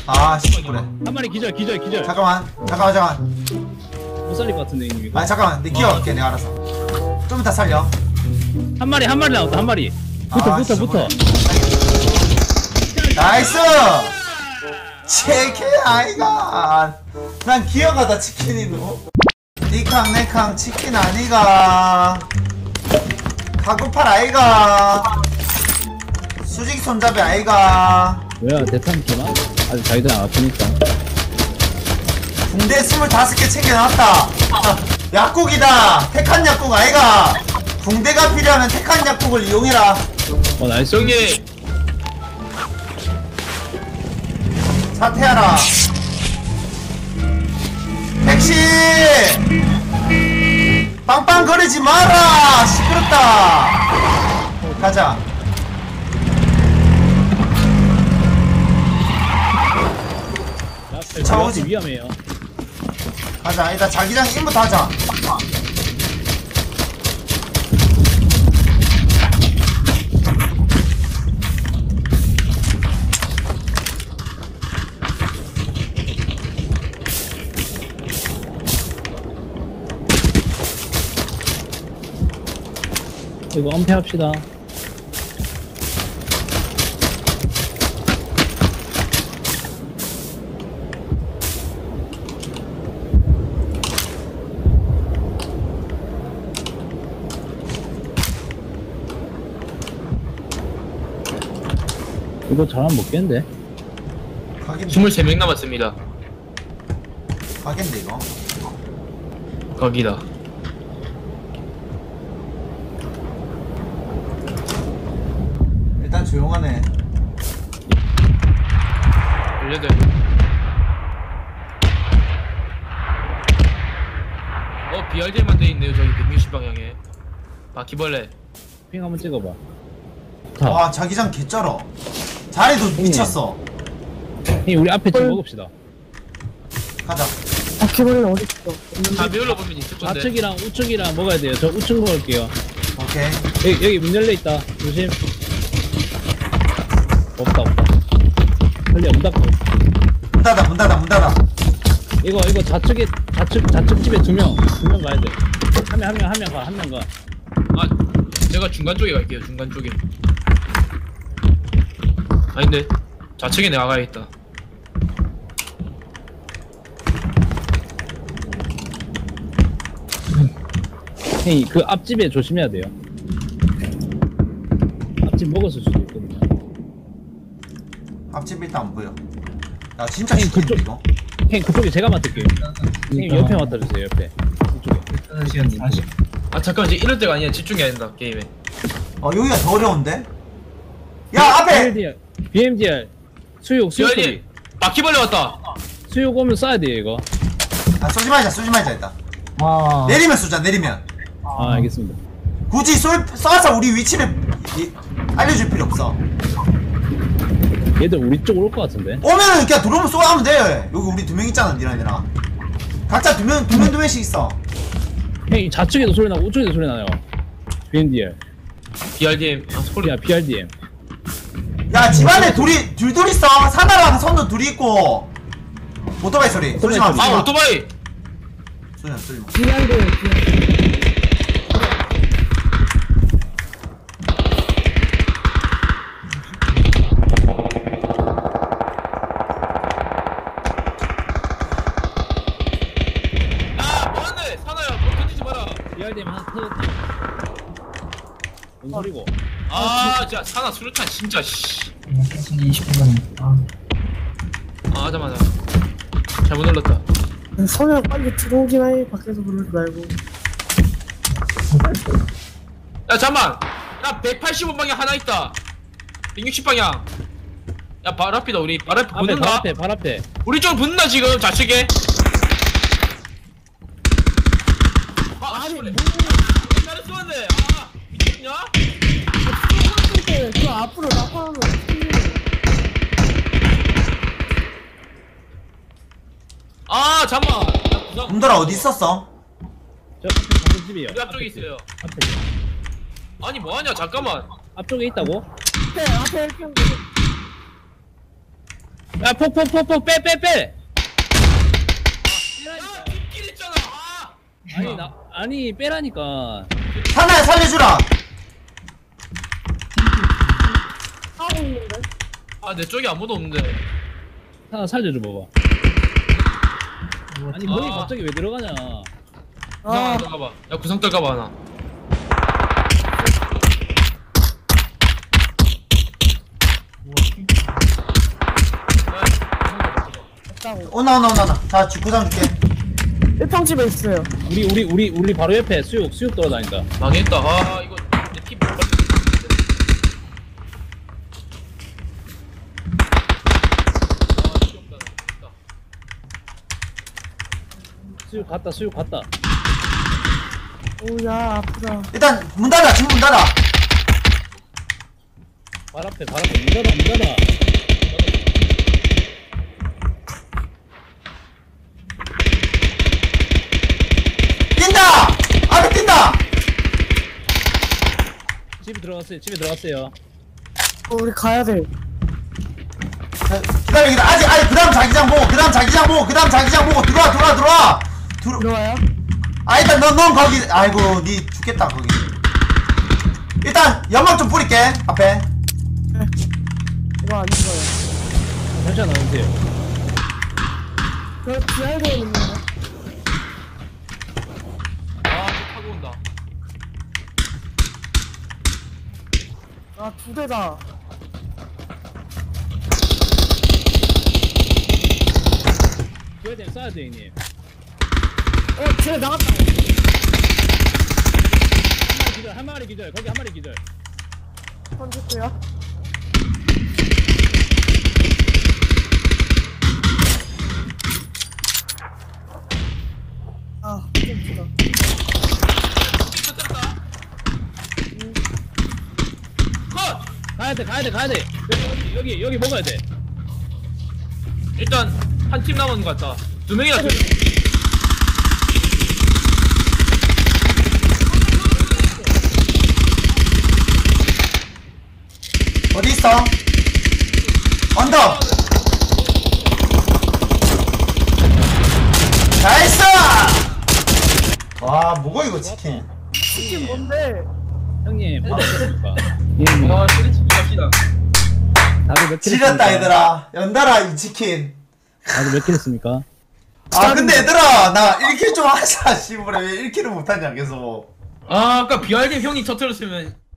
아씨 그래. 한 마리 기절. 잠깐만. 못 살릴 것 같은데 이놈 이거. 아 잠깐만. 내 기어갈게 내가 알아서. 좀 이따 살려. 한 마리 나왔다. 한 마리. 붙어. 나이스. 체케 아이가. 난 기어가다 치킨이 노. 니캉 내캉 치킨 아니가. 가구팔 아이가. 수직 손잡이 아이가. 뭐야 대탄 기나? 아직 자기들 안 아프니까. 붕대 25개 챙겨놨다. 약국이다. 택한 약국 아이가. 붕대가 필요하면 택한 약국을 이용해라. 나이스. 여기 사퇴하라. 택시! 빵빵 거리지 마라! 시끄럽다! 가자. 자, 오지. 위험해요. 가자. 일단 자기장 인부터 하자. 이거 엄폐합시다. 이거 잘하면 먹겠는데? 가겠네. 23명 남았습니다. 가겠네, 이거. 거기다. 일단 조용하네. 18. BRD만 돼 있네요. 저기 160방향에. 바퀴벌레. 핑 한번 찍어봐. 와, 자기장 개쩔어. 자리도 미쳤어. 형님 우리 앞에 좀 먹읍시다. 가자. 바퀴벌레 어딨어? 다 배울러 보면 있을 건데. 좌측이랑 우측이랑 먹어야 돼요. 저 우측 먹을게요. 오케이. 여기 문 열려있다. 조심. 없다. 설리야 문 닫고. 문 닫아. 이거 좌측 집에 두 명 가야 돼. 한 명 가. 제가 중간 쪽에 갈게요. 중간 쪽에. 아닌데 좌측에 내가 가야겠다. 형님 그 앞집에 조심해야 돼요. 앞집 먹었을 수도 있거든요. 앞집 일단 안 보여. 야, 진짜 아니, 시킨데, 그쪽- 이거. 형님 그쪽에 제가 맡을게요. 형님 옆에 맡아주세요. 옆에. 이쪽에. 잠깐만 이제 이럴 때가 아니야. 집중해야 된다 게임에. 여기가 더 어려운데? 야, 앞에! BMDR 수육 BRD 소리. 바퀴벌레 왔다. 수육 오면 쏴야 돼요 이거. 쏘지 말자, 일단. 아, 내리면 쏘자, 내리면. 알겠습니다. 굳이 쏴서 우리 위치를 알려줄 필요 없어. 얘들 우리 쪽으로 올 것 같은데. 오면은 그냥 들어오면 쏘면 돼. 여기 우리 2명 있잖아, 니랑이랑. 각자 두 명씩 있어. 형님 좌측에도 소리 나고 우측에도 소리 나요. BMDR. BRDM 소리. 야 BRDM. 야, 집안에 둘 있어. 사나랑 선도 둘이 있고. 오토바이 소리. 쏘지 마. 오토바이. 쏘지 마. 비양도 뭐하네 사나야. 뭐 던지지 마라. BRDM 하나 터졌다. 뭔 소리고? 진짜 사나 수류탄 진짜 씨. 20분만. 맞아. 잘못 눌렀다. 선우야 빨리 들어오긴 해. 밖에서 부르지 말고. 야 잠만. 야 185방향 하나 있다. 160방향. 야 바로 앞이다. 우리 바로 앞에 붙는다. 발 앞에. 우리 쪽 붙는다 지금 좌측에. 아니 뭐 나를 쏘았네. 미쳤냐? 그 앞으로 나가면 잠만. 문들아 어디 있었어? 저 앞에 방금 집이에요. 우리 앞쪽에 있어요. 앞에. 아니 뭐하냐 잠깐만. 앞쪽에 있다고? 앞에 이렇게 하면 야, 폭, 빼. 야 뒷길 있잖아. 아니, 빼라니까. 하나야 살려주라. 하고 있는데? 아내 쪽에 아무도 없는데. 하나 살려줘 봐봐. 아니, 너희 갑자기 왜 들어가냐? 구상 하나 들어가봐. 야 구상 들어가봐 하나. 없다고. 오나. 자 구상 줄게. 1평집에 있어요. 우리 바로 옆에 수육 돌아다닌다. 망했다. 아 이거 내피 못 받. 수육 갔다. 오야 아프다. 일단 문 닫아. 지금 문 닫아. 발 앞에, 문 닫아. 뛴다. 앞에 뛴다. 집에 들어갔어요. 우리 가야 돼. 기다려. 아직 그다음 자기장 보고 들어와. 들어와요? 아 일단 넌 거기. 아이고 니 죽겠다 거기. 일단 연막 좀 뿌릴게 앞에. 이거 안 죽어요. 잠시만 나오세요. 저 지하에 있는데. 아저 타고 온다. 아 2대다. 쏴야 돼, 형님. 쟤 나갔다. 한 마리 기절. 거기 한 마리 기절. 던질게요. 아, 던지다. 삐끗 떴다. 컷. 가야 돼. 여기 먹어야 돼. 일단 한 팀 남은 것 같다. 2명이나 어디 있어? 언덕. 나이스. 와 뭐고 이거 치킨. 치킨 뭔데? 형님, 뭐 됐습니까? 와 시리치 갑시다. 다들 몇 킬 지렸다 했습니까? 얘들아. 연달아 이 치킨. 다들 몇 킬 했습니까? 아 근데 얘들아 나 1킬 좀 하자. 씨부레 왜 1킬을 못하냐 계속. 아 아까 BRD 형이 터트렸으면